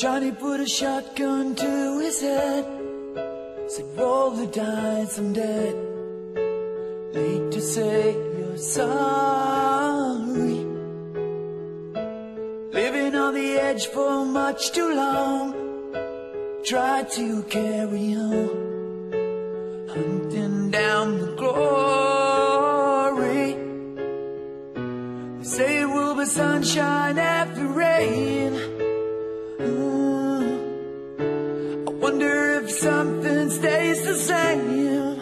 Johnny put a shotgun to his head, said roll the dice, I'm dead. Late to say you're sorry. Living on the edge for much too long. Tried to carry on, hunting down the glory. They say it will be sunshine after rain. I wonder if something stays the same.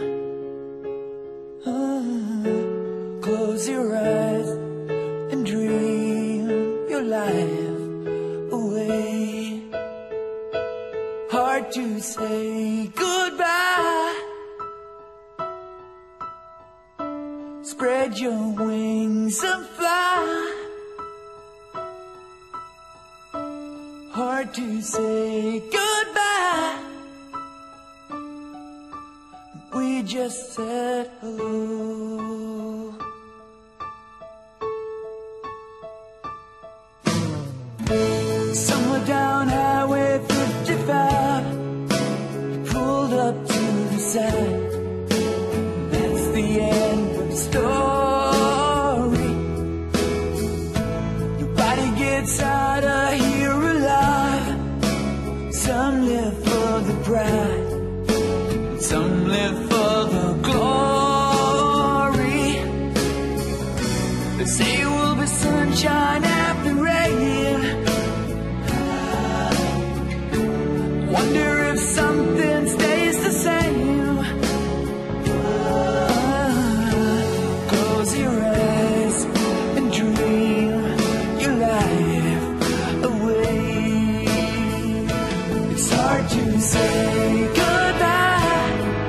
Close your eyes and dream your life away. Hard to say goodbye. Spread your wings and fly. Hard to say goodbye. We just said hello. Somewhere down Highway 55, pulled up to the side. That's the end of the story. Nobody gets out of here alive. Some live for the pride, some live for the glory. They say it will be sunshine after rain. Wonder if something stays the same. Close your eyes and dream your life away. It's hard to say goodbye.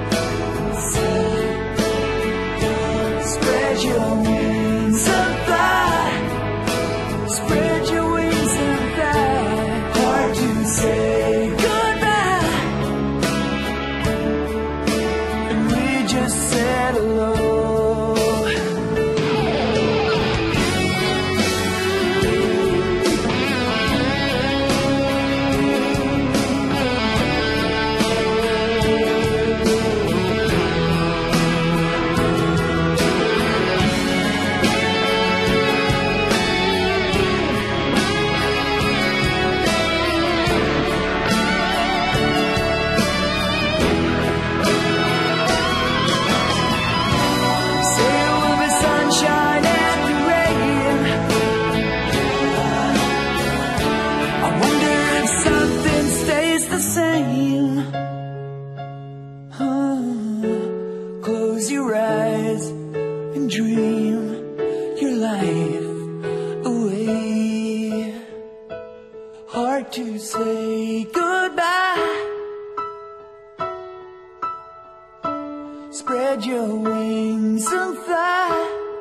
Spread your wings and fly. Spread your wings and fly. Hard to say goodbye. And we just said hello. Close your eyes and dream your life away. Hard to say goodbye. Spread your wings and fly.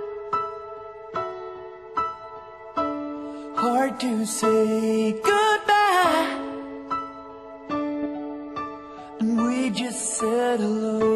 Hard to say goodbye. And we just said hello.